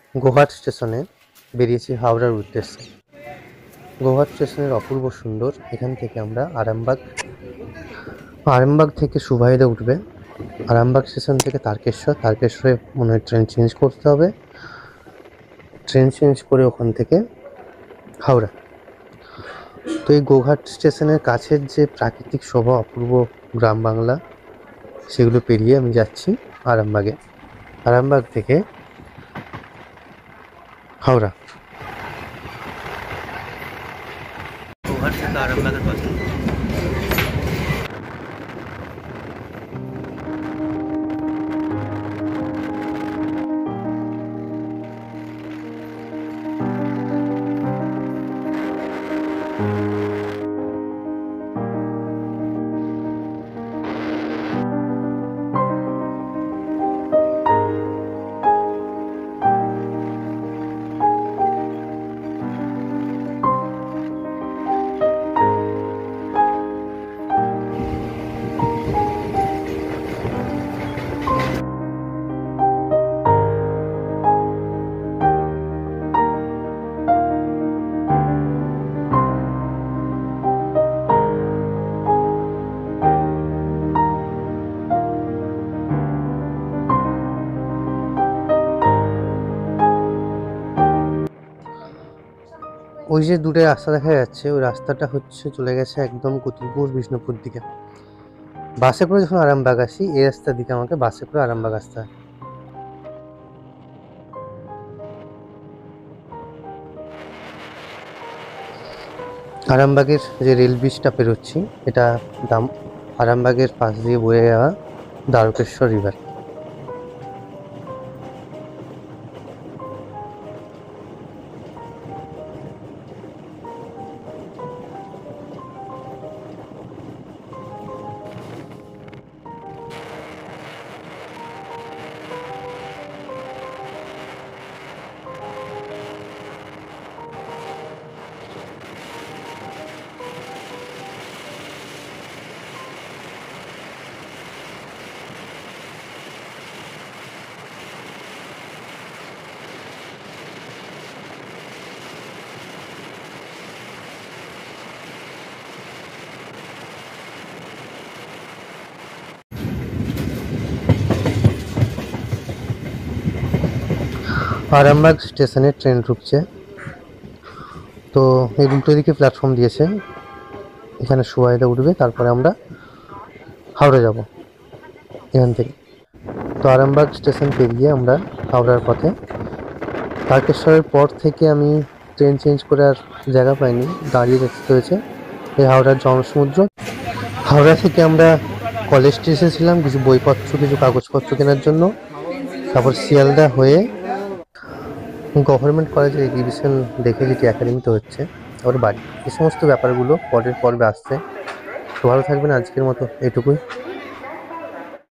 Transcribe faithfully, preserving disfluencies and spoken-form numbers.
গোঘাট স্টেশনে বেরিয়েছি হাওড়ার উদ্দেশ্যে। গোঘাট স্টেশনের অপূর্ব সুন্দর। এখান থেকে আমরা আরামবাগ আরামবাগ থেকে সুভাইদে উঠবে। আরামবাগ স্টেশন থেকে তারকেশ্বর, তারকেশ্বরে মনে হয় ট্রেন চেঞ্জ করতে হবে। ট্রেন চেঞ্জ করে ওখান থেকে হাওড়া। তো এই গোঘাট স্টেশনের কাছের যে প্রাকৃতিক শোভা, অপূর্ব গ্রাম বাংলা, সেগুলো পেরিয়ে আমি যাচ্ছি আরামবাগে। আরামবাগ থেকে হাওড়া। গোঘাট থেকে আরামবাগের পথে ওই যে দূরে রাস্তা দেখা যাচ্ছে, ওই রাস্তাটা হচ্ছে চলে গেছে একদম কতুলপুর বিষ্ণুপুর দিকে। বাসে করে যখন আরামবাগ আসি, এই রাস্তার দিকে আমাকে বাসে করে আরামবাগ আসতে হয়। আরামবাগের যে রেল ব্রিজটা পেরোচ্ছি, এটা দাম আরামবাগের পাশ দিয়ে বয়ে যাওয়া দ্বারকেশ্বর রিভার। আরামবাগ স্টেশনে ট্রেন ঢুকছে। তো এই উল্টো দিকে প্ল্যাটফর্ম দিয়েছে, এখানে সুভাইদা উঠবে, তারপরে আমরা হাওড়া যাব এখান থেকে। তো আরামবাগ স্টেশন পেরিয়ে আমরা হাওড়ার পথে। তারকেশ্বরের পর থেকে আমি ট্রেন চেঞ্জ করে আর জায়গা পাইনি, দাঁড়িয়ে দেখতে হয়েছে এই হাওড়ার জনসমুদ্র। হাওড়া থেকে আমরা কলেজ স্ট্রিটে এসেছিলাম কিছু বইপত্র, কিছু কাগজপত্র কেনার জন্য। তারপর শিয়ালদা হয়ে গভর্নমেন্ট কলেজের এক্সিবিশন দেখে, যেটি একাডেমিতে হচ্ছে, তারপর বাড়ি। এই সমস্ত ব্যাপারগুলো পরের পর্বে আসছে। তো ভালো থাকবেন, আজকের মতো এটুকুই।